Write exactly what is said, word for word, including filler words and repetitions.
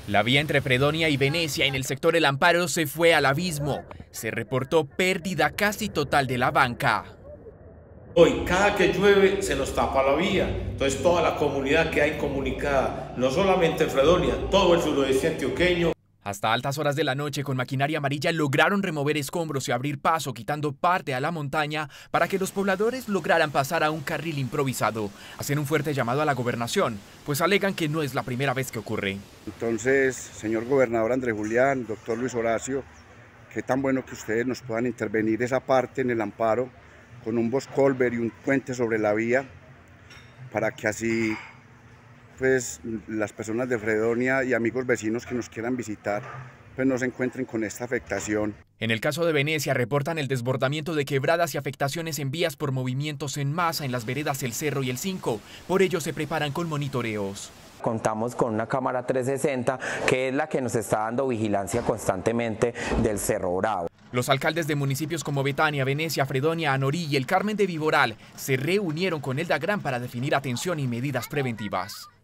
La vía entre Fredonia y Venecia en el sector El Amparo se fue al abismo. Se reportó pérdida casi total de la banca. Hoy, cada que llueve, se nos tapa la vía. Entonces, toda la comunidad queda incomunicada, no solamente Fredonia, todo el suroeste antioqueño. Hasta altas horas de la noche, con maquinaria amarilla, lograron remover escombros y abrir paso, quitando parte a la montaña para que los pobladores lograran pasar a un carril improvisado. Hacen un fuerte llamado a la gobernación, pues alegan que no es la primera vez que ocurre. Entonces, señor gobernador Andrés Julián, doctor Luis Horacio, qué tan bueno que ustedes nos puedan intervenir esa parte en El Amparo con un boscolver y un puente sobre la vía, para que así pues las personas de Fredonia y amigos vecinos que nos quieran visitar pues no se encuentren con esta afectación. En el caso de Venecia, reportan el desbordamiento de quebradas y afectaciones en vías por movimientos en masa en las veredas El Cerro y El Cinco. Por ello se preparan con monitoreos. Contamos con una cámara trescientos sesenta que es la que nos está dando vigilancia constantemente del Cerro Bravo. Los alcaldes de municipios como Betania, Venecia, Fredonia, Anorí y el Carmen de Viboral se reunieron con Elda Gran para definir atención y medidas preventivas.